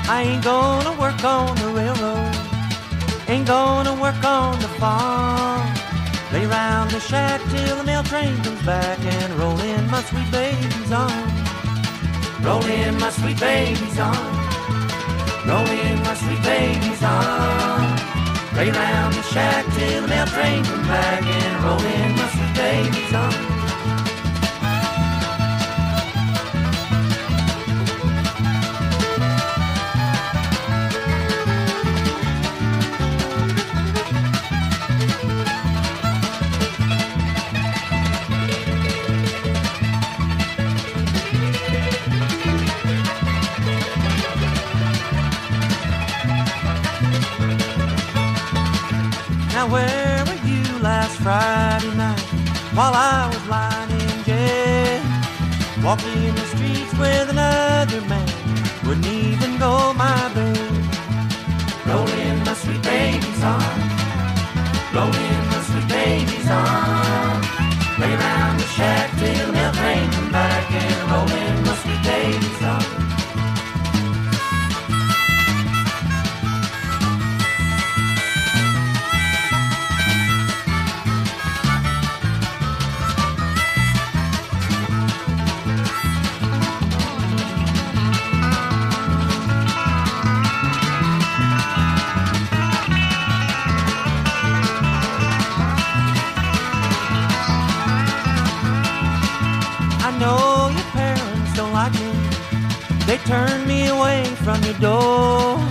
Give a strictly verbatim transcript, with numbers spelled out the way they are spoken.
I ain't gonna work on the railroad, ain't gonna work on the farm. Lay around the shack till the mail train comes back and roll in my sweet baby's arms. Roll in my sweet baby's arms. Roll in my sweet baby's arms. Lay around the shack till the mail train comes back and roll in my sweet baby's arms. Now where were you last Friday night while I was lying in jail? Walking the streets with another man, wouldn't even go my bail. Roll in my sweet baby's arms. Roll in my sweet baby's arms. Lay around the shack till the mail train comes back and roll in my sweet baby's arms. I know your parents don't like me, they turned me away from your door.